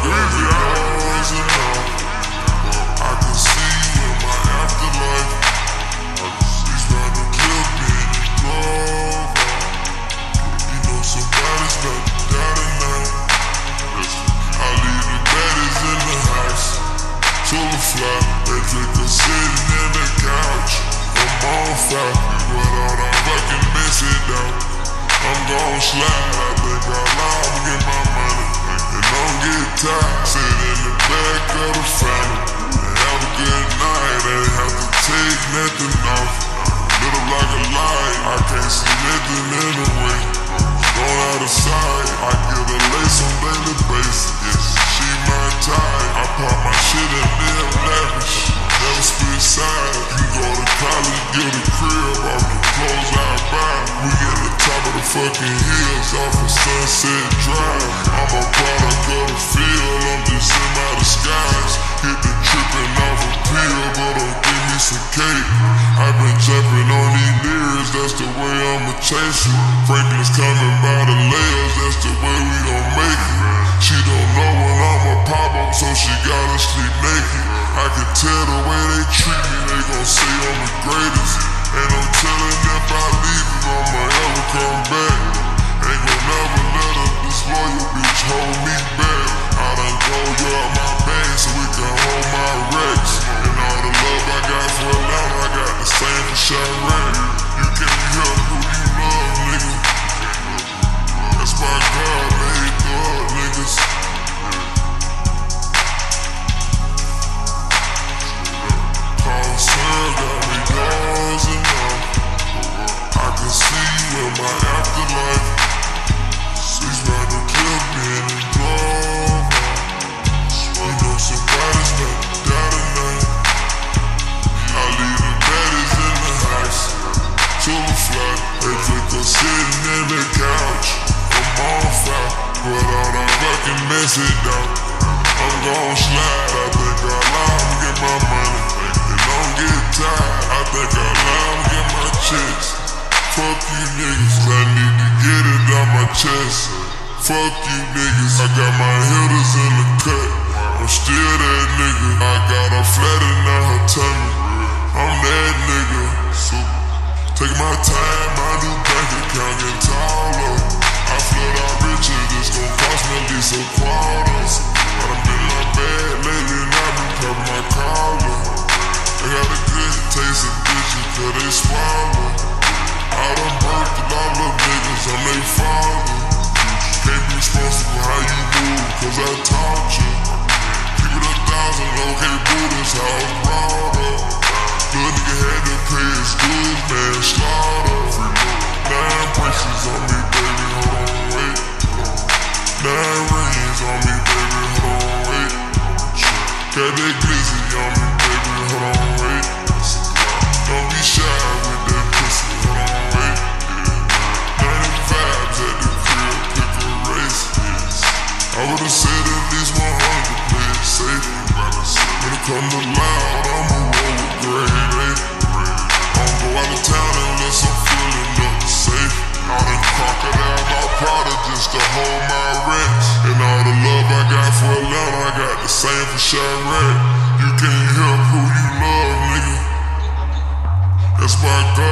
greasy hours and all. I can see you in my afterlife. He's trying to kill me in the glove. You know somebody's about to die tonight. I leave the baddies in the house. Full of fly, that nigga sitting in the couch. I'm on fire, but all that fucking messing down. I'm gon' slide, I think I'll lie, I'ma get my money. And don't get tired, sit in the back of the family. And have a good night, ain't have to take nothing off. Lit up like a light, I can't see nothing in the way. Going out of sight, I get a lace on daily basis. Yes, she my type, I pop my shit and live lavish. Never split side, you go to college, get a crib off the clothes I buy. We get the top of the fucking hills off of Sunset Drive. I'm a product of the field, I'm just in my disguise. Hit the trippin' off a pill, but don't give me some cake. I've been jumping on these lyrics, that's the way I'ma chase it. Franklin's coming by the layers, that's the way we gon' make it. She don't know when I'ma pop up, so she gotta sleep naked. I can tell the way they treat me, they gon' say I'm the greatest. Ain't no telling if I leave if I'ma ever come back. Ain't gon' never let a disloyal bitch hold me back. I done rolled you out my bag so we can hold my wrecks. And all the love I got for Atlanta, I got the same for Chirac. You can't help who you love, nigga. That's why God made thug niggas. Paul Sun got me doors and all. I can see you in my afterlife. She's about to kill me in the glove. You know somebody's about to die tonight. I leave the baddies in the house. Full of fly, they think I'm sitting in the couch. I'm on fire, but all that fucking messy down. I'm gon' slide, I think I'll lie, I'ma get my money. And don't get tired, I think I'll lie, I'ma get my checks. Fuck you niggas, I need to get it out my chest. Fuck you niggas, I got my hitters in the cut. I'm still that nigga, I got her flat and now her tummy. I'm that nigga, so take my time, my new bank account get taller. I flood out richer, this gon' cost me at least a quarter. I done been my bad lately and I been popping my collar. I got a good taste of bitches cause they swallow. I done birthed a lot of niggas, I'm they father. Can't be responsible how you move cause I taught you. Keep it 1,000, okay boo, that's how it's brought up. Little nigga had to pay his dues, man, slaughter. 9 braces on me, baby, hold on, wait. 9 rings on me, baby, hold on, wait. Got that glizzy on me, baby, hold on, wait. Don't be shy with that pussy, hold on, wait. 90 vibes at the crib, pick a race. I would've said at least 100 to play it safe. When it come to loud, I'ma roll with grade 8. I don't go out of town unless I'm feeling up safe. I done crocodile my product just to hold my rent. And all the love I got for Atlanta, I got the same for Chirac. You can't help who you love, nigga. That's why God